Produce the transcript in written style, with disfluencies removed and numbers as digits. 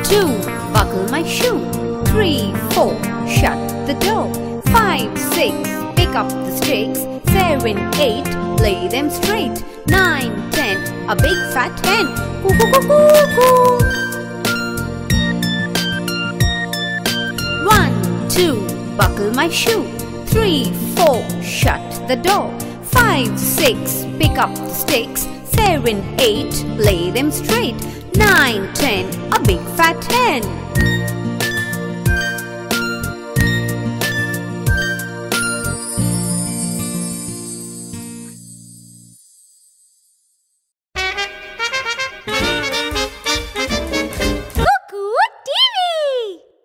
2, buckle my shoe. 3, 4, shut the door. 5, 6, pick up the sticks. 7, 8, lay them straight. 9, 10, a big fat hen. Coo, coo, coo, coo, coo. 1, 2, buckle my shoe. 3, 4, shut the door. 5, 6, pick up the sticks. 7, 8, lay them straight. 9, 10, a big fat hen.